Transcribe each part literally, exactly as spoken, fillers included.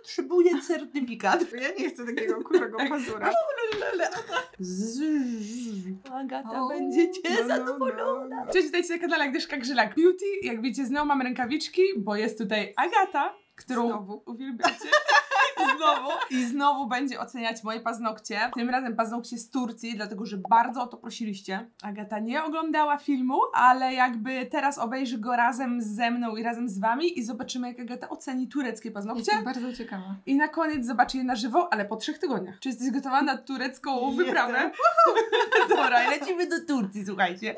potrzebuję certyfikat. Ja nie chcę takiego kurego pazura. Agata będzie cię no, no, zadowolona. no. Cześć, witajcie na kanale Agnieszka Grzelak Beauty. Jak widzicie, znowu mam rękawiczki, bo jest tutaj Agata, którą Znowu. uwielbiacie. Znowu. I znowu będzie oceniać moje paznokcie. Tym razem paznokcie z Turcji, dlatego że bardzo o to prosiliście. Agata nie oglądała filmu, ale jakby teraz obejrzy go razem ze mną i razem z wami i zobaczymy, jak Agata oceni tureckie paznokcie. Jestem bardzo ciekawa. I na koniec zobaczy je na żywo, ale po trzech tygodniach. Czy jesteś gotowa na turecką wyprawę? Dobra, lecimy do Turcji, słuchajcie.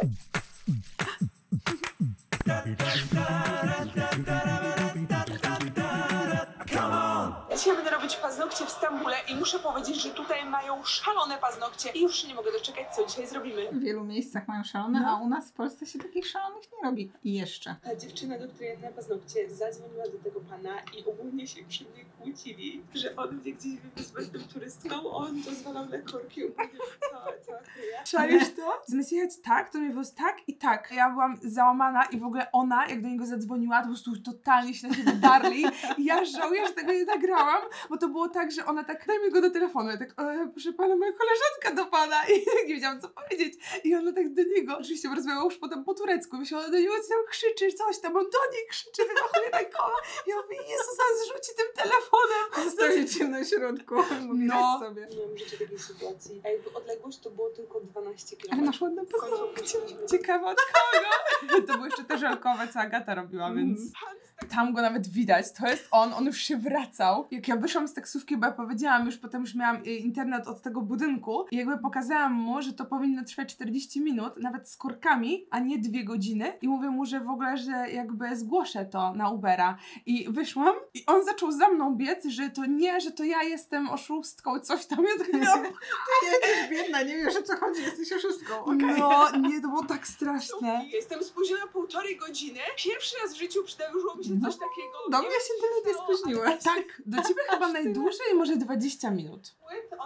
Dzisiaj będę robić paznokcie w Stambule i muszę powiedzieć, że tutaj mają szalone paznokcie i już się nie mogę doczekać, co dzisiaj zrobimy. W wielu miejscach mają szalone, No. a u nas w Polsce się takich szalonych nie robi. I jeszcze. Ta dziewczyna, do której ja na paznokcie, zadzwoniła do tego pana i ogólnie się przy mnie kłócili, że on mnie gdzieś wywiózł z tym turystką, on dozwalał na korki, ogólnie cała, cała kryja. Czaisz to? Zamiast jechać tak, to mnie wywiózł tak i tak. Ja byłam załamana i w ogóle ona, jak do niego zadzwoniła, to po prostu totalnie się na siebie darli i ja żałuję, że tego nie nagrałam, bo to było tak, że ona tak, daj mi go do telefonu, ja tak, e, proszę pana, moja koleżanka do pana i tak nie wiedziałam, co powiedzieć. I ona tak do niego, oczywiście rozmawiała już potem po turecku, myślała, ona do niego tam krzyczy coś tam, on do niej krzyczy, wymachuje rękoma. Ja mówię, Jezus, zaraz rzuci tym telefonem. Stoicie na środku, mówisz No. sobie. Nie mam życia takiej sytuacji. A jakby odległość to było tylko dwanaście kilometrów. Ale masz ładne paznokcie. Ciekawe od kogo? To było jeszcze te żelkowe, co Agata robiła, więc tam go nawet widać. To jest on, on już się wracał. Jak ja wyszłam z taksówki, bo ja powiedziałam, już potem już miałam internet od tego budynku i jakby pokazałam mu, że to powinno trwać czterdzieści minut, nawet z korkami, a nie dwie godziny. I mówię mu, że w ogóle, że jakby zgłoszę to na Ubera. I wyszłam i on zaczął za mną biec, że to nie, że to ja jestem oszustką, coś tam. Ja tak miałam. Ty jesteś biedna, nie wiesz, o co chodzi, jesteś oszustką. Okay. No, nie, to było tak straszne. Jestem spóźniona półtorej godziny. Pierwszy raz w życiu przydarzyło mi się coś takiego. Do mnie się tyle nie spóźniłaś. Tak, do ciebie chyba najdłużej, może dwadzieścia minut.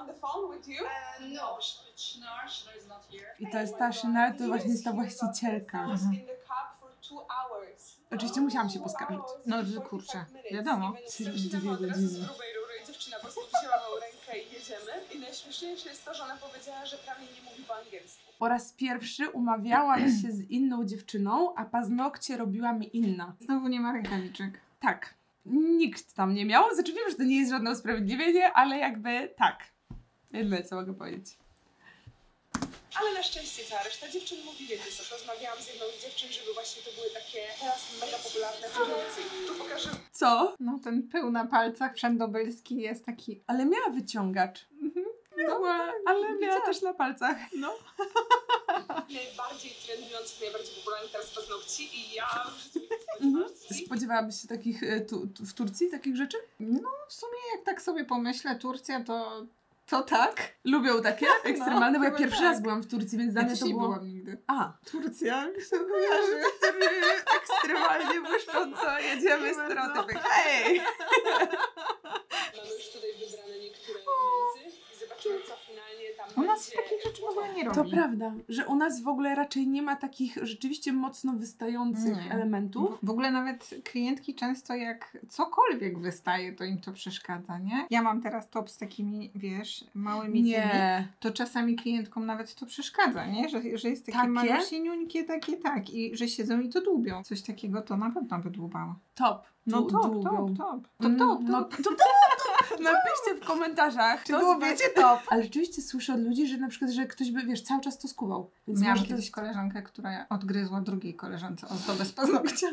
I to jest ta Chanel, to właśnie jest ta właścicielka. Mhm. Oczywiście musiałam się poskarżyć. No, że kurczę, wiadomo. Dwie godziny. Dziewczyna po prostu wzięła moją rękę i jedziemy. I najśmieszniejsze jest to, że ona powiedziała, że prawie nie mówi po angielsku. Po raz pierwszy umawiałam się z inną dziewczyną, a paznokcie robiła mi inna. Znowu nie ma rękawiczek. Tak. Nikt tam nie miał. Znaczy wiem, że to nie jest żadne usprawiedliwienie, ale jakby tak. Jedyne, co mogę powiedzieć. Ale na szczęście cała reszta dziewczyn mówi, wiecie co, rozmawiałam z jedną z dziewczyn, żeby właśnie to były takie teraz mega popularne w Turcji. Tu pokażę. Co? No ten pył na palcach wszędobylski jest taki... Ale miała wyciągacz. Mhm. Miała, no, ale miała też na palcach. No. Najbardziej trendujących, najbardziej popularnych teraz paznokci i ja w życiu nie spodziewałam się. Spodziewałabyś się takich tu, tu, w Turcji, takich rzeczy? No w sumie jak tak sobie pomyślę, Turcja to... To tak. Lubią takie ekstremalne, no, bo ja pierwszy tak. raz byłam w Turcji, więc dla Ja mnie to nie było... byłam nigdy. A, Turcja mi się kojarzy. ekstremalnie błyszcząco, jedziemy stereotypy. Hej! Mamy już tutaj wybrane niektóre między i zobaczymy, co finalnie tam U nas będzie. takich rzeczy w ogóle nie robi. To prawda, że u nas w ogóle raczej nie ma takich rzeczywiście mocno wystających Nie. elementów. W ogóle nawet klientki często jak cokolwiek wystaje, to im to przeszkadza, nie? Ja mam teraz top z takimi, wiesz, małymi tymi, Nie. to czasami klientkom nawet to przeszkadza, nie? Że, że jest takie Takie? malusieńkie, takie tak i że siedzą i to dłubią. Coś takiego to na pewno by dłubało. Top. No Du- top, dłubią. top, top. To Mm, top, no, top. to, to, to. Napiszcie w komentarzach. Czy to było, z- wiecie, top. Ale rzeczywiście słyszę od ludzi, że na przykład, że ktoś by, wiesz, cały czas to skubał. Więc Miałam może to kiedyś jest... koleżankę, która odgryzła drugiej koleżance ozdobę z paznokcia.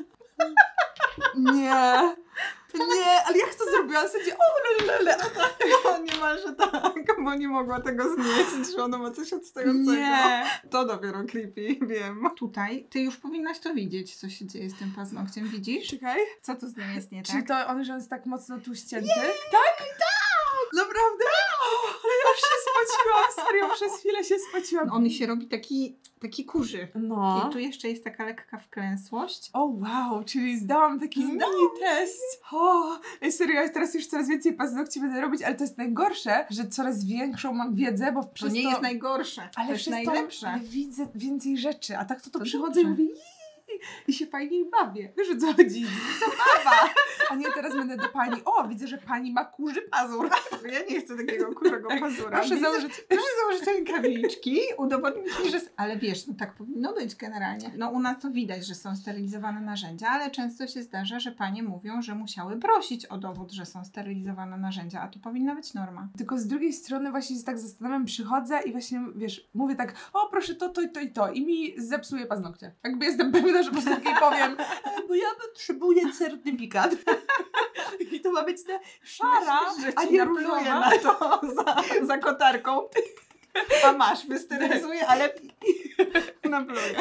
Nie. Nie, ale jak to zrobiłam? W sensie, o, lelele. No niemalże tak, bo nie mogła tego znieść, że ona ma coś odstającego. Nie. To dopiero creepy, wiem. Tutaj ty już powinnaś to widzieć, co się dzieje z tym paznokciem, widzisz? Czekaj. Co tu z nim jest nie Czy tak? to on, że on jest tak mocno tu ścięty? Tak? Tak! Naprawdę? Ale ja już się spociłam, serio, przez chwilę się spociłam. On się robi taki, taki kurzy. No. I tu jeszcze jest taka lekka wklęsłość. O wow, czyli zdałam taki mini test. O, ej, serio, ja teraz już coraz więcej paznokci będę robić, ale to jest najgorsze, że coraz większą mam wiedzę, bo To przez nie to... jest najgorsze, ale to jest przez najlepsze. To, ale widzę więcej rzeczy, a tak to, to, To przychodzę dobrze. i mówię i się fajniej bawię. Wiesz, o co chodzi? Zabawa. A nie, teraz będę do pani, o, widzę, że pani ma kurzy pazur. Ja nie chcę takiego kurzego pazura. Proszę Widzę, założyć... proszę założyć rękawiczki, udowodnić mi, że... Ale wiesz, no tak powinno być generalnie. No u nas to widać, że są sterylizowane narzędzia, ale często się zdarza, że panie mówią, że musiały prosić o dowód, że są sterylizowane narzędzia, a to powinna być norma. Tylko z drugiej strony właśnie się tak zastanawiam, przychodzę i właśnie, wiesz, mówię tak, o proszę to, to i to i to i mi zepsuje paznokcie. Jakby jestem pewna, że po prostu takiej powiem, e, bo ja potrzebuję certyfikat. I to ma być ta szara, Myślisz, że a ci nie napluję różowa. na to za, za kotarką. A masz, wysterylizuję, ale napluję.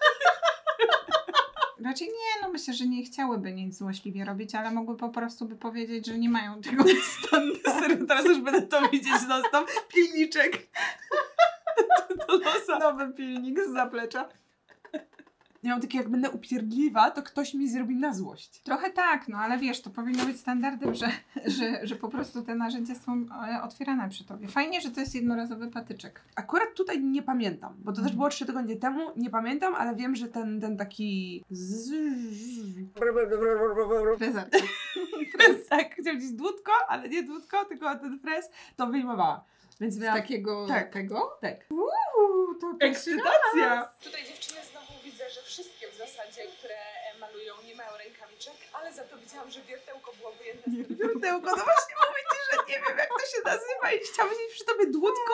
Raczej nie, no myślę, że nie chciałyby nic złośliwie robić, ale mogły po prostu by powiedzieć, że nie mają tego standardu. Serio, teraz już będę to widzieć non stop. Pilniczek. Do nosa. Nowy pilnik z zaplecza. Ja mam takie, jak będę upierdliwa, to ktoś mi zrobi na złość. Trochę tak, no ale wiesz, to powinno być standardem, że, że, że po prostu te narzędzia są e, otwierane przy tobie. Fajnie, że to jest jednorazowy patyczek. Akurat tutaj nie pamiętam, bo to też było trzy tygodnie temu, nie pamiętam, ale wiem, że ten, ten taki... Prezent. Frez, tak, chciałam powiedzieć dłutko, ale nie dłutko, tylko ten frez, to wyjmowała. Więc Z miałam... takiego Tak. tego? Tak. Uuu, to Ekscytacja! Tutaj dziewczyny znowu widzę, że wszystkie w zasadzie, które e, malują, nie mają rękawiczek, ale za to widziałam, że wiertełko było wyjęte z Wiertełko, no właśnie mówię ci, że nie wiem jak to się nazywa i chciałam mieć przy tobie dłutko,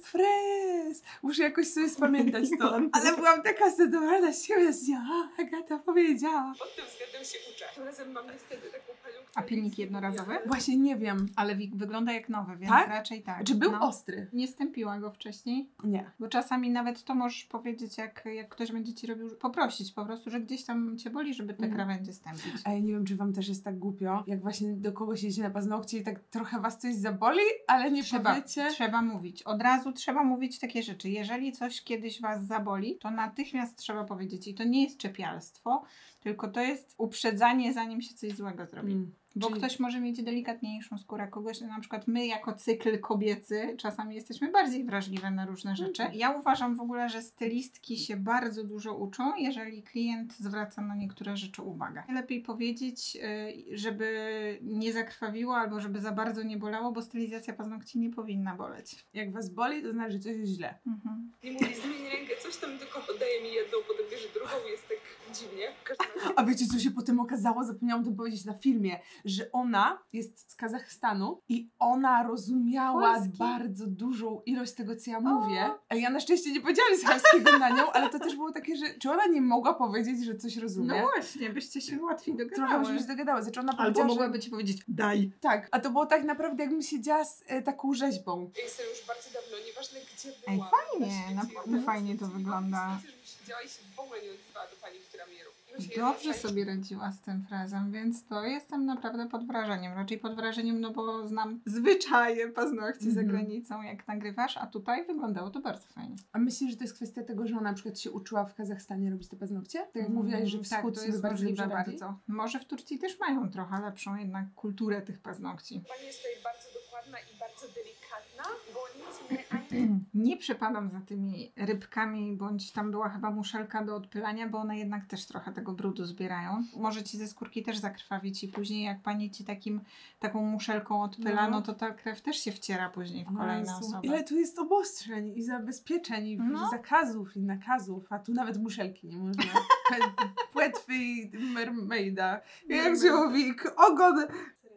frez. Muszę jakoś sobie spamiętać to. Ale byłam taka zadowolona z siebie, że a, Agata powiedziała. Pod tym względem się uczę. Tym razem mam niestety taką panią, A która pilnik nic nie jednorazowy? mówi, ale- Właśnie nie wiem. Ale wi- wygląda jak nowy, więc Tak? raczej tak. Czy był no. ostry? Nie stępiła go wcześniej? Nie. Bo czasami nawet to możesz powiedzieć, jak, jak ktoś będzie ci robił, poprosić po prostu, że gdzieś tam cię boli, żeby te Mhm. krawędzie stępić. A ja nie wiem, czy wam też jest tak głupio, jak właśnie do kogoś jedzie na paznokcie i tak trochę was coś zaboli, ale nie Trzeba, powiecie. trzeba mówić. Od razu trzeba mówić takie rzeczy. Jeżeli coś kiedyś was zaboli, to natychmiast trzeba powiedzieć. I to nie jest czepialstwo, tylko to jest uprzedzanie, zanim się coś złego zrobi. Mm. Bo Czyli- ktoś może mieć delikatniejszą skórę kogoś, na przykład my jako cykl kobiecy czasami jesteśmy bardziej wrażliwe na różne rzeczy. Ja uważam w ogóle, że stylistki się bardzo dużo uczą, jeżeli klient zwraca na niektóre rzeczy uwagę. Lepiej powiedzieć, y, żeby nie zakrwawiło albo żeby za bardzo nie bolało, bo stylizacja paznokci nie powinna boleć. Jak was boli, to znaczy, że coś jest źle. Mhm. I mówi, zmień rękę, coś tam tylko podaje mi jedną, potem bierze drugą i jest tak dziwnie. W każdym razie A wiecie, co się potem okazało? Zapomniałam to powiedzieć na filmie, że ona jest z Kazachstanu i ona rozumiała Polski. bardzo dużą ilość tego, co ja mówię. A ja na szczęście nie powiedziałam nic chamskiego na nią, ale to też było takie, że czy ona nie mogła powiedzieć, że coś rozumie? No właśnie, byście się łatwiej dogadały. Trochę byśmy się dogadały. Znaczy ona Albo powiedziała, mogłaby że... ci powiedzieć, daj. Tak, a to było tak naprawdę, jakbym siedziała z e, taką rzeźbą. ja jestem już bardzo dawno, nieważne gdzie Ej, byłam. fajnie, na świecie, naprawdę ja fajnie to mam wygląda. sytuację, że siedziała i się w ogóle nie odzywała do pani, która mnie robi. I właśnie Dobrze jedna sobie radziła z tym frazem, więc to jestem naprawdę pod wrażeniem. Raczej pod wrażeniem, no bo znam zwyczaje paznokci za Mhm. granicą, jak nagrywasz, a tutaj wyglądało to bardzo fajnie. A myślisz, że to jest kwestia tego, że ona na przykład się uczyła w Kazachstanie robić te paznokcie? Tak jak Mm, mówiłaś, że tak, wschód to sobie jest bardzo możliwe dobrze radzi? bardzo. Może w Turcji też mają trochę lepszą jednak kulturę tych paznokci. Pani jest tutaj bardzo dokładna i bardzo delikatna, bo nic mnie ani Nie przepadam za tymi rybkami, bądź tam była chyba muszelka do odpylania, bo one jednak też trochę tego brudu zbierają. Może ci ze skórki też zakrwawić i później jak pani ci takim, taką muszelką odpyla, No. no to ta krew też się wciera później w kolejne Jezu, osoby. Ile tu jest obostrzeń i zabezpieczeń, i No. zakazów, i nakazów, a tu nawet muszelki nie można. Pę- Płetwy mermaida. Jak się mówi? K- Ogon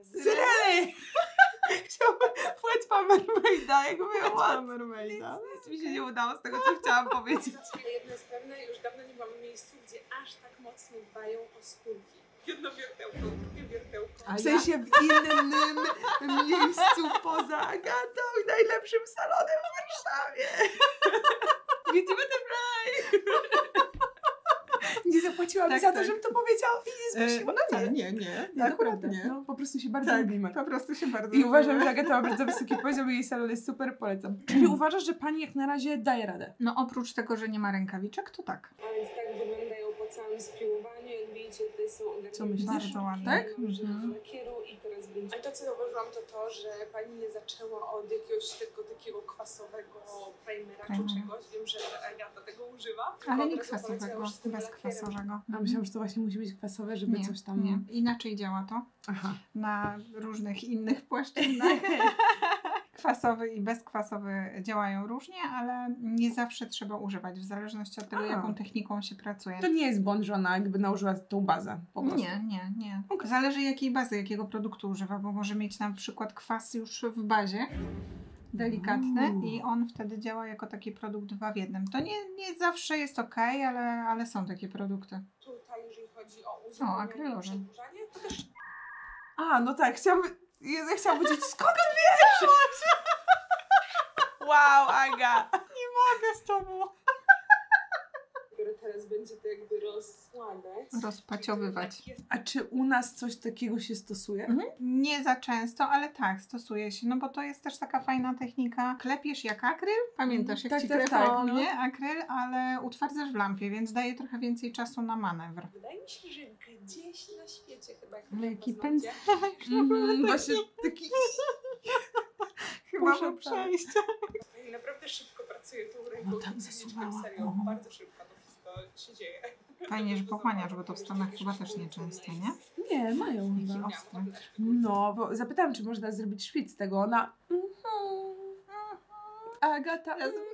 syreny! Chciałabym płetwa mermaida, jakby była. mermaida. Nic mi się nie udało z tego, co chciałam powiedzieć. jedno jest pewne, już dawno nie mam miejscu, gdzie aż tak mocno dbają o skórki. Jedno wiertełko, drugie wiertełko. A W sensie w innym miejscu poza Agatą i najlepszym salonem w Warszawie. Beauty Butterfly! Nie zapłaciła mi Tak, za to, tak. żebym to powiedziała i nie E, zmusiła. no nie, nie, nie. Nie, Akurat naprawdę. nie. No, po prostu się bardzo Tak, lubimy. po prostu się bardzo I uważam, lubimy. że Agata ma bardzo wysoki poziom i jej salon jest super, polecam. Czyli uważasz, że pani jak na razie daje radę? No oprócz tego, że nie ma rękawiczek, to tak. A więc tak wyglądają całym spiłowaniu, jak widzicie, tutaj są Co myślisz? Bardzo ładnie. Tak? Mhm. lakieru i teraz będzie... A to, co zauważyłam, to to, że pani nie zaczęła od jakiegoś tego takiego kwasowego primera czy Primera. czegoś. Wiem, że Agata tego używa. Ale Od nie razu poleciała kwasowego, już z tym bez lakierem. kwasowego. A myślałam, że to właśnie musi być kwasowe, żeby nie, coś tam... nie. Inaczej działa to Aha. na różnych innych płaszczyznach. Kwasowy i bezkwasowy działają różnie, ale nie zawsze trzeba używać, w zależności od tego, A. jaką techniką się pracuje. To nie jest błąd, że ona jakby nałożyła tą bazę po prostu. Nie, nie, nie. Zależy jakiej bazy, jakiego produktu używa, bo może mieć na przykład kwas już w bazie, delikatny Uuu. i on wtedy działa jako taki produkt dwa w jednym. To nie, nie zawsze jest ok, ale, ale są takie produkty. Tutaj, jeżeli chodzi o uzupełnianie i akrylowy. przedłużanie, to też A, no tak, chciałam... Jezu, ja chciałam powiedzieć, skąd ty wiedziesz? Wow, Aga! Mogę z tobą dopiero teraz będzie to jakby rozkładać. rozpaciowywać. A czy u nas coś takiego się stosuje? Mhm. Nie za często, ale tak, stosuje się, no bo to jest też taka fajna technika. Klepiesz jak akryl, pamiętasz jak Tak, ci tak, klepał, tak, no. nie? Akryl, ale utwardzasz w lampie, więc daje trochę więcej czasu na manewr. Wydaje mi się, że gdzieś na świecie chyba jak Ale jaki paznokcie, Mhm, właśnie taki... Chyba Muszę mu przejść. I naprawdę szybko pracuje tą ręką. No tak, Widzicie, zasuwała. Serio, No. bardzo szybko to wszystko się dzieje. Fajnie, że pochłaniasz, bo to w Stanach chyba też nieczęsto, nie? Nie, mają Jaki chyba. ostry. No, bo zapytałam, czy można zrobić szpic z tego. Ona... Agata...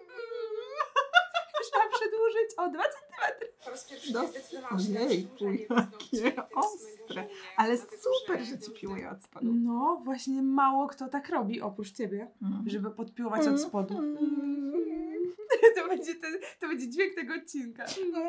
Trzeba przedłużyć o dwa centymetry. Po raz pierwszy No. nie zdecydowałam się na Ojej, przedłużanie jakie paznokci, to jest ostre. mega żałuję, Ale dlatego, super, że ci był piłuje ten- od spodu. No, właśnie mało kto tak robi, oprócz ciebie, Mhm. żeby podpiłować od spodu. To będzie, ten, to będzie dźwięk tego odcinka.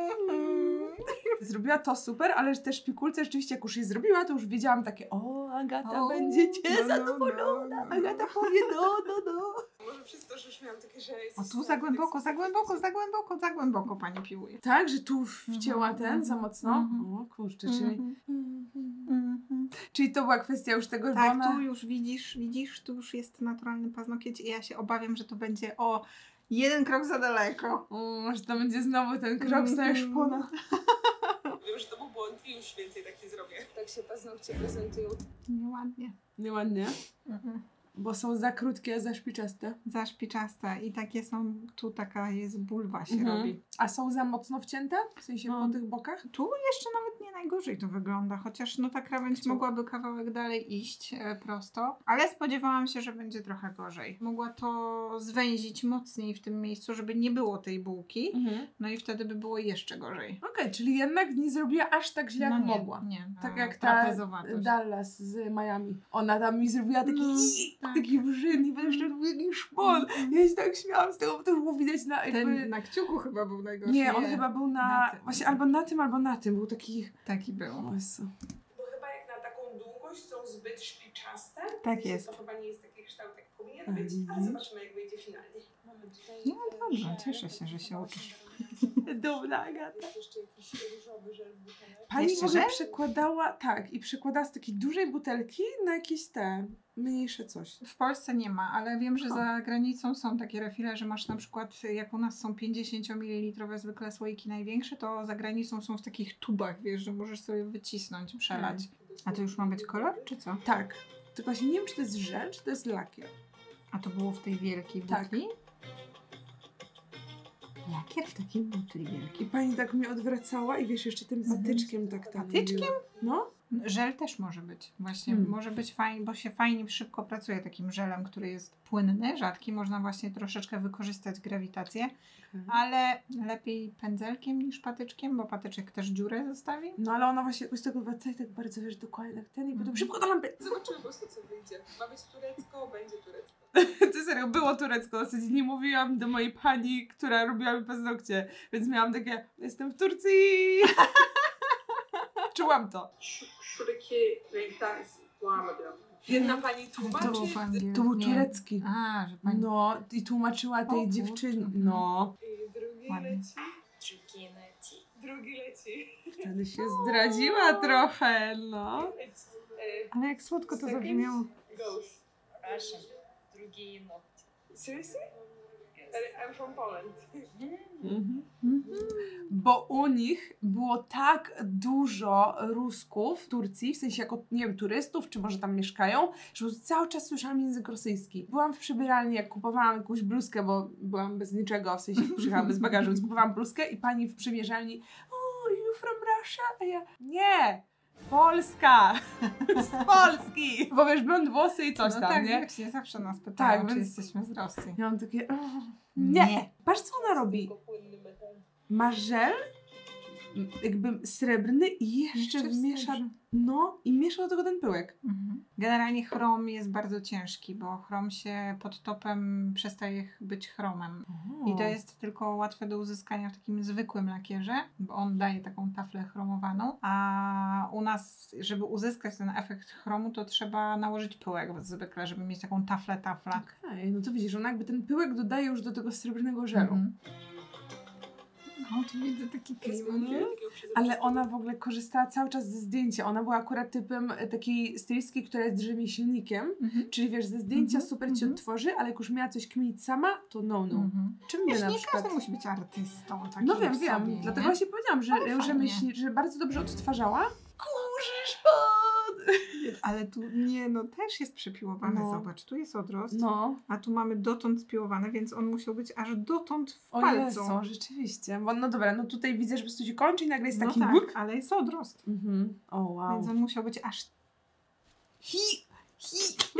Zrobiła to super, ale też szpikulce rzeczywiście, jak już je zrobiła, to już wiedziałam takie, o, Agata O, będzie cię no, no, zadowolona. no, no. Agata powie, no, no, no. Może przez to, że już miałam takie, że jest... O tu za głęboko, za głęboko, za głęboko, za głęboko pani piłuje. Tak, że tu wcięła Mhm, ten za mocno? mhm. O kurczę, czyli... Mhm. Mhm. Czyli to była kwestia już tego, że Tak, ona... tu już widzisz, widzisz, tu już jest naturalny paznokieć i ja się obawiam, że to będzie o jeden krok za daleko. O, że to będzie znowu ten krok z Mhm. szpona. Wiem, że to był błąd i już więcej tak nie zrobię. Tak się paznokcie prezentują. Nieładnie. Nieładnie, Mhm. bo są za krótkie, a za szpiczaste. Za szpiczaste i takie są, tu taka jest bulwa się Mhm. robi. A są za mocno wcięte? W sensie No. po tych bokach? Tu jeszcze nawet nie najgorzej to wygląda, chociaż no ta krawędź Chciał- mogłaby kawałek dalej iść e, prosto, ale spodziewałam się, że będzie trochę gorzej. Mogła to zwęzić mocniej w tym miejscu, żeby nie było tej bułki, Mhm. no i wtedy by było jeszcze gorzej. Okej, czyli jednak nie zrobiła aż tak źle, jak no nie, mogła. nie. Tak a, jak ta trapezowatość. Dallas z Miami. Ona tam mi zrobiła taki, No, tak. taki brzyd i jeszcze taki szpon. Ja się tak śmiałam z tego, bo to było widać na jakby... Ten na kciuku chyba był najgorszy. Nie, on chyba był na... Na tym. Właśnie albo na tym, albo na tym. Był taki... Taki był. O Jezu. Bo chyba jak na taką długość są zbyt szpiczaste. Tak to jest. To chyba nie jest taki kształt, jak powinien Mhm. być, ale zobaczymy, jak wyjdzie finalnie. Mamy tutaj, No e, dobrze, żel. cieszę się, że się uczysz. Dobra, Agata. Jest jeszcze jakiś różowy żel w butelce. Pani w Jeszcze ogóle żel? przekładała, tak, i przekładała z takiej dużej butelki na jakieś te mniejsze coś. W Polsce nie ma, ale wiem, że Ha. za granicą są takie refile, że masz na przykład, jak u nas są pięćdziesięciomililitrowe zwykle słoiki największe, to za granicą są w takich tubach, wiesz, że możesz sobie wycisnąć, przelać. A to już ma być kolor, czy co? Tak. Tylko właśnie nie wiem, czy to jest żel, czy to jest lakier. A to było w tej wielkiej Tak. butli? Lakier w takiej butli wielkiej. I pani tak mnie odwracała i wiesz, jeszcze tym Mhm. patyczkiem tak tam. Patyczkiem? robiła. No. Żel też może być. Właśnie Hmm. może być fajnie, bo się fajnie szybko pracuje takim żelem, który jest płynny, rzadki. Można właśnie troszeczkę wykorzystać grawitację, ale lepiej pędzelkiem niż patyczkiem, bo patyczek też dziurę zostawi. No ale ona właśnie jakoś tego wraca i tak bardzo, wiesz, dokładnie tak ten i potem Mhm. szybko do lampy. Zobaczymy po prostu, co wyjdzie. Ma być turecko, będzie turecko. To serio, było turecko. W zasadzie nie mówiłam do mojej pani, która robiła mi paznokcie, więc miałam takie, jestem w Turcji. Czułam to. Şuradaki renkten var mı diyorum. Jedna pani To tłumaczy. było po angielsku. To był Nie. turecki. A, że pani... No i tłumaczyła tej O, dziewczynie. kurczę. No. I drugi Ładnie. leci. Drugi leci. Drugi leci. Wtedy się zdradziła trochę, no. It's, e, Ale jak słodko to Second zabrzmiało. goes. Russian, другие ногти. Seriously? I'm from Poland. Mhm. Bo u nich było tak dużo Rusków w Turcji, w sensie jako, nie wiem, turystów, czy może tam mieszkają, że cały czas słyszałam język rosyjski. Byłam w przebieralni, jak kupowałam jakąś bluzkę, bo byłam bez niczego, w sensie przyjechałam bez bagażu, więc kupowałam bluzkę i pani w przymierzalni, oh, you from Russia? A ja, nie! Polska! Z Polski! Bo wiesz, blond włosy i coś no tam, tak, nie? właśnie, zawsze nas pytają, Tak, czy więc- jesteśmy z Rosji. Ja mam takie, oh, nie. Nie. Patrz, co ona robi. Płynny metal. Ma żel, m, jakby srebrny i jeszcze Jeszcze wmiesza, srebrny. no i miesza do tego ten pyłek. Mhm. Generalnie chrom jest bardzo ciężki, bo chrom się pod topem przestaje ch- być chromem. I to jest tylko łatwe do uzyskania w takim zwykłym lakierze, bo on daje taką taflę chromowaną, a u nas, żeby uzyskać ten efekt chromu, to trzeba nałożyć pyłek zwykle, żeby mieć taką taflę tafla. Okej, no to widzisz, ona jakby ten pyłek dodaje już do tego srebrnego żelu. Mhm. No, tu widzę taki klimat. Mhm. Ale ona w ogóle korzystała cały czas ze zdjęcia. Ona była akurat typem e, takiej stylistki, która jest rzemieślnikiem. Mhm. Czyli wiesz, ze zdjęcia Mhm, super ci mhm. odtworzy, ale jak już miała coś kminić sama, to no no. Mhm. Czym my Wiesz, na nie przykład... każdy musi być artystą. Takim No wiem, w wiem. sobie, Dlatego nie? właśnie powiedziałam, że, Ale że, fajnie. myśli, że bardzo dobrze odtwarzała. Kurzysz pod! Ale tu nie, no też jest przepiłowany, No. zobacz, tu jest odrost, No. a tu mamy dotąd spiłowany, więc on musiał być aż dotąd w O palcu. Jezu, rzeczywiście. Bo, no dobra, no tutaj widzę, że po prostu się kończy i nagle jest No taki tak, łyk. ale jest odrost, Mhm. O wow. więc on musiał być aż Hi! Hi!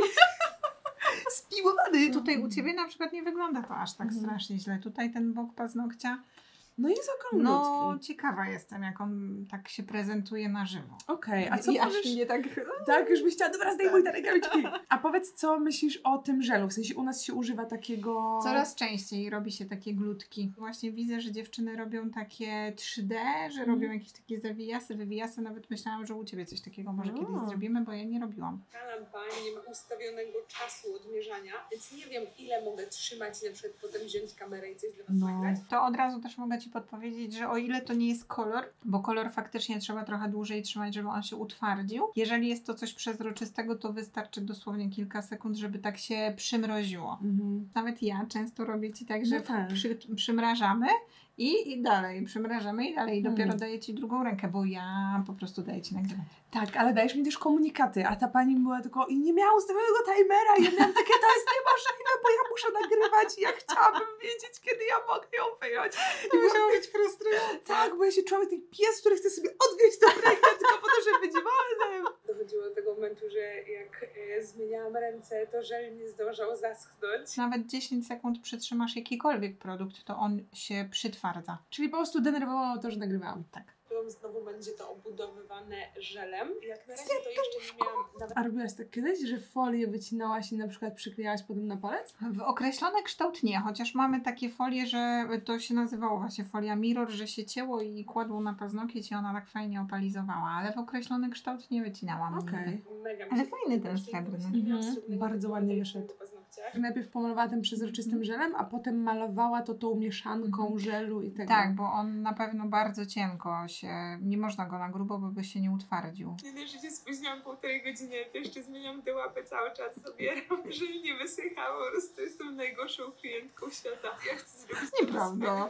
spiłowany. Tutaj u Ciebie na przykład nie wygląda to aż tak Mhm. strasznie źle. Tutaj ten bok paznokcia, No jest okrąglutki. no ciekawa jestem, jak on tak się prezentuje na żywo. Okej, a co I aż powiesz... mnie tak... Tak, już byś chciała, dobra, zdejmuj Tak. te rękawiczki. A powiedz, co myślisz o tym żelu? W sensie u nas się używa takiego... Coraz częściej robi się takie glutki. Właśnie widzę, że dziewczyny robią takie trzy D, że Mhm. robią jakieś takie zawijasy, wywijasy. Nawet myślałam, że u Ciebie coś takiego może O. kiedyś zrobimy, bo ja nie robiłam. Ta lampa nie ma ustawionego czasu odmierzania, więc nie wiem, ile mogę trzymać i na przykład potem wziąć kamerę i coś dla Was No. nagrać. To od razu też mogę Ci podpowiedzieć, że o ile to nie jest kolor, bo kolor faktycznie trzeba trochę dłużej trzymać, żeby on się utwardził. Jeżeli jest to coś przezroczystego, to wystarczy dosłownie kilka sekund, żeby tak się przymroziło. Mhm. Nawet ja często robię Ci tak, że No tak. przy, przymrażamy i, i dalej, przymrażamy i dalej. I Hmm. dopiero daję Ci drugą rękę, bo ja po prostu daję Ci nagrywać. Tak, ale dajesz mi też komunikaty, a ta pani była tylko i nie miała ustawionego timera i ja miałam takie, to jest niemożliwe, bo ja muszę nagrywać i ja chciałabym wiedzieć, kiedy ja mogę ją wyjąć. I musiałam być frustrujące. tak, bo ja się czułam jak ten pies, który chce sobie odgryźć tę rękę tylko po to, żeby być wolnym. Dochodziło do tego momentu, że jak e, zmieniałam ręce, to żel nie zdążał zaschnąć. Nawet dziesięć sekund przytrzymasz jakikolwiek produkt, to on się przytwardza. Czyli po prostu denerwowało to, że nagrywałam. Tak. Potem znowu będzie to obudowywane żelem. Jak na razie to jeszcze nie miałam nawet A robiłaś tak kiedyś, że folię wycinałaś i na przykład przyklejałaś potem na palec? W określony kształt nie, chociaż mamy takie folie, że to się nazywało właśnie folia mirror, że się cięło i kładło na paznokieć i ona tak fajnie opalizowała, ale w określony kształt nie wycinałam. Okej. nigdy. mega mi Ale się fajny ten podobało. srebrny. Nie miałam Mhm. srebrnego Bardzo na ładnie tych wyszedł. paznokciach. Najpierw pomalowała tym przezroczystym żelem, a potem malowała to tą mieszanką Mhm. żelu i tego. Tak, bo on na pewno bardzo cienko się, nie można go na grubo, bo by się nie utwardził. Nie dość, że się spóźniłam półtorej godziny, to jeszcze zmieniam te łapy cały czas zabieram, żeby nie wysychało. Po prostu jestem najgorszą klientką świata. Ja chcę zrobić Nieprawda.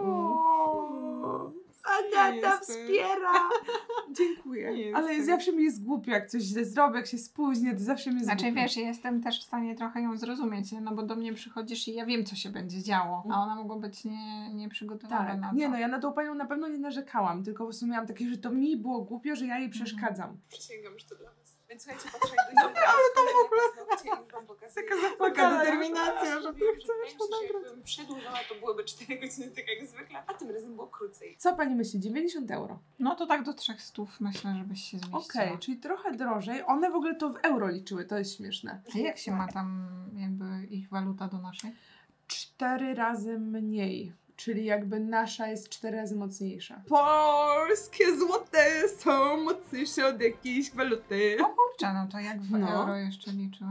O, Agata Jestem. wspiera! Dziękuję. Nie Ale jestem. zawsze mi jest głupio, jak coś źle zrobię, jak się spóźnię, to zawsze mi jest Znaczy głupio. wiesz, ja jestem też w stanie trochę ją zrozumieć, nie? No bo do mnie przychodzisz i ja wiem, co się będzie działo, a ona mogła być nie, nieprzygotowana Tak, na to. nie no, ja na tą panią na pewno nie narzekałam, tylko po prostu miałam takie, że to mi było głupio, że ja jej przeszkadzam. Przysięgam, że to dla was. Więc słuchajcie, patrzę do Dobra, ale to w ogóle i wam pokazuję. Taka zapłakana determinacja, że ty Wiem, chcesz wydaje mi się, to że nagrać. jakbym przedłużała, to byłyby cztery godziny, tak jak zwykle, a tym razem było krócej. Co pani myśli? dziewięćdziesiąt euro. No to tak do trzech stów myślę, żebyś się zmieściła. Okej, czyli trochę drożej. One w ogóle to w euro liczyły, to jest śmieszne. A jak się ma tam jakby ich waluta do naszej? Cztery razy mniej. Czyli jakby nasza jest cztery razy mocniejsza. Polskie złote są mocniejsze od jakiejś waluty. O kurczę, no to jak w No. euro jeszcze liczyły?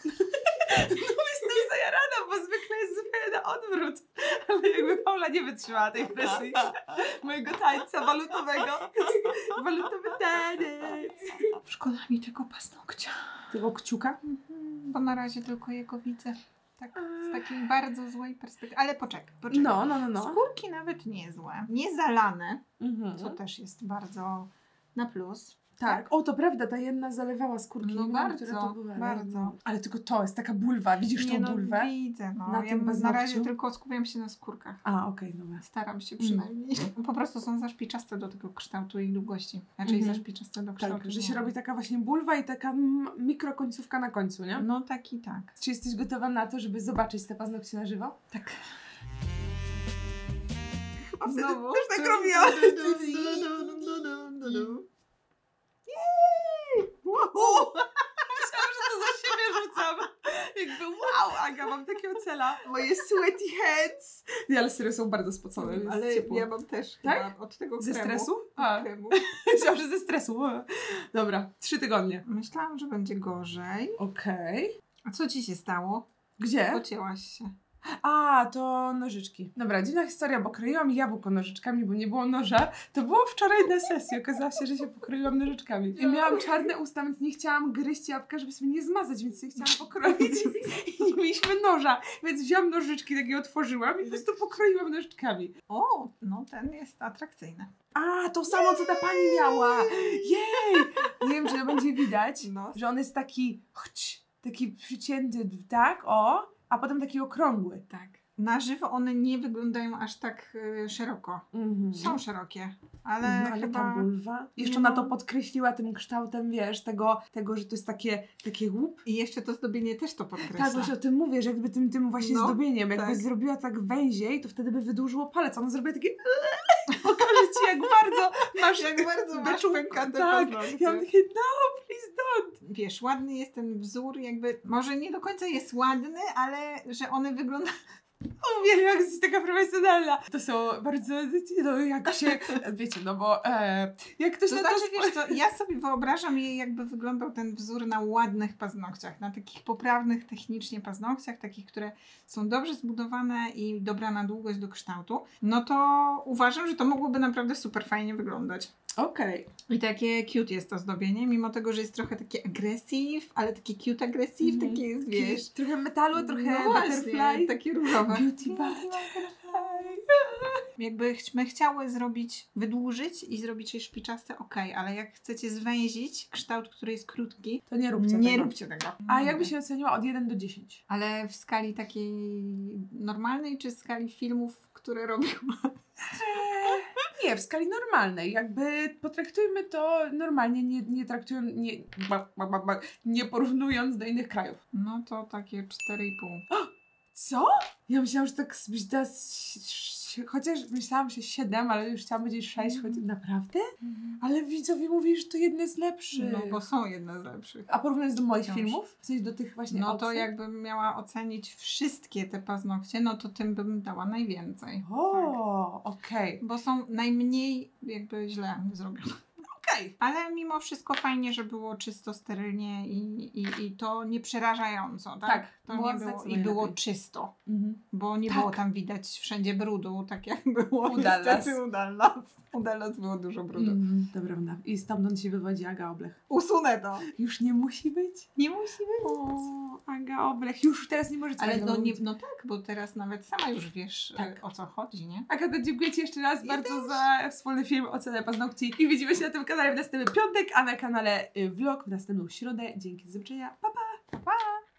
Jestem zajarana, bo zwykle jest zupełnie na odwrót. Ale jakby Paula nie wytrzymała tej presji mojego tańca walutowego. Walutowy taniec. Szkoda mi tego paznokcia. Tego kciuka? Mhm, bo na razie tylko jego widzę. tak z takiej bardzo złej perspektywy. Ale poczekaj, poczekaj. No, no, no, no. Skórki nawet niezłe. Nie zalane, Mhm. co też jest bardzo na plus. Tak. O, to prawda, ta jedna zalewała skórki. No nie wiem, bardzo, która to była, ale- bardzo. Ale tylko to jest taka bulwa. Widzisz Nie, tą no, bulwę? widzę, no. Na ja tym na paznokciu? razie tylko skupiam się na skórkach. A, okej, dobra. Staram się Mm. przynajmniej. Po prostu są za szpiczaste do tego kształtu i długości. Znaczy Mhm. za szpiczaste do kształtu. Tak, że się nie. robi taka właśnie bulwa i taka m- mikrokońcówka na końcu, nie? No tak i tak. Czy jesteś gotowa na to, żeby zobaczyć te paznokcie na żywo? Tak. A wtedy Znowu? też tak robiłam. Wow! Myślałam, że to za siebie rzucam. Jakby wow, Aga, mam takiego cela. Moje sweaty hands. Nie, ale serio są bardzo spocone, jest Ale ciepło. ja mam też Tak? chyba od tego Ze kremu. stresu? Od A. kremu. Myślałam, że ze stresu. Dobra, trzy tygodnie. Myślałam, że będzie gorzej. Okej. A co ci się stało? Gdzie? Pocięłaś się. A, to nożyczki. Dobra, dziwna historia, bo kroiłam jabłko nożyczkami, bo nie było noża. To było wczoraj na sesji. Okazało się, że się pokroiłam nożyczkami. I miałam czarne usta, więc nie chciałam gryźć jabłka, żeby sobie nie zmazać, więc sobie chciałam pokroić. I nie mieliśmy noża. Więc wziąłam nożyczki, takie otworzyłam i po prostu pokroiłam nożyczkami. O, no ten jest atrakcyjny. A, to samo, co ta pani miała. Jej! Nie wiem, czy to będzie widać, No. że on jest taki chć, taki przycięty, tak, o, a potem taki okrągły. Tak. Na żywo one nie wyglądają aż tak y, szeroko. Mhm. Są szerokie, ale Mhm, ale chyba... ta bulwa. Jeszcze nie ona to ma- podkreśliła tym kształtem, wiesz, tego, tego, że to jest takie, takie łup. I jeszcze to zdobienie też to podkreśla. Tak, właśnie o tym mówię, że jakby tym, tym właśnie No, zdobieniem, jakby tak. zrobiła tak węziej, to wtedy by wydłużyło palec. Ona zrobiła takie pokażę ci, jak bardzo masz Jak bardzo masz beczułko. pękate Tak, paznokcie. ja mam takie, no, please don't. Wiesz, ładny jest ten wzór, jakby, może nie do końca jest ładny, ale że one wyglądają... Uwielbiam, jesteś taka profesjonalna. To są bardzo, no jak się, wiecie, no bo e, jak ktoś To na znaczy, to... wiesz co, ja sobie wyobrażam je, jakby wyglądał ten wzór na ładnych paznokciach, na takich poprawnych technicznie paznokciach, takich, które są dobrze zbudowane i dobrana długość do kształtu, no to uważam, że to mogłoby naprawdę super fajnie wyglądać. Okej. I takie cute jest to zdobienie, mimo tego, że jest trochę takie aggressive, ale takie cute aggressive, Mhm. takie jest, wiesz... Trochę metalu, trochę no butterfly. właśnie, takie różowe. Beauty butterfly. Jakbyśmy chciały zrobić, wydłużyć i zrobić je szpiczaste, ok, ale jak chcecie zwęzić kształt, który jest krótki, To nie róbcie nie tego. róbcie tego. A Nie. jakby się oceniła od jeden do dziesięciu? Ale w skali takiej normalnej, czy w skali filmów, które robią? Nie, w skali normalnej. Jakby potraktujmy to normalnie, nie, nie traktując, nie, ba, ba, ba, ba, nie porównując do innych krajów. No to takie cztery i pół. Co? Ja myślałam, że tak z- da, s- s- chociaż myślałam, że siedem, ale już chciałam powiedzieć sześć. Mhm. Choć, naprawdę? Ale widzowie mówili, że to jedne jest lepsze. No bo są jedne z lepszych. A porównując do moich Wciąż. filmów? W sensie do tych właśnie No to outfit? jakbym miała ocenić wszystkie te paznokcie, no to tym bym dała najwięcej. Tak. O, okej. Bo są najmniej jakby źle zrobione. Okej. Ale mimo wszystko fajnie, że było czysto, sterylnie i, i, i to nie przerażająco, tak? Tak, to było nie było. I zdecydowanie było lepiej. czysto, Mhm. bo nie Tak. było tam widać wszędzie brudu, tak jak było U Dallas. niestety u Dallas. U Dallas było dużo brudu. Mm, to prawda. I stamtąd się wywodzi Aga Oblech. Usunę to. Już nie musi być? Nie musi być. O, Aga Oblech. Już teraz nie możecie Ale tego no, nie, mówić. no tak, bo teraz nawet sama już wiesz Tak. e, o co chodzi, nie? Agata, dziękuję Ci jeszcze raz Ja bardzo też. za wspólny film Ocenę paznokci i widzimy się na tym kanale w następny piątek, a na kanale y, vlog w następną środę. Dzięki, do zobaczenia. Pa, pa! Pa, pa.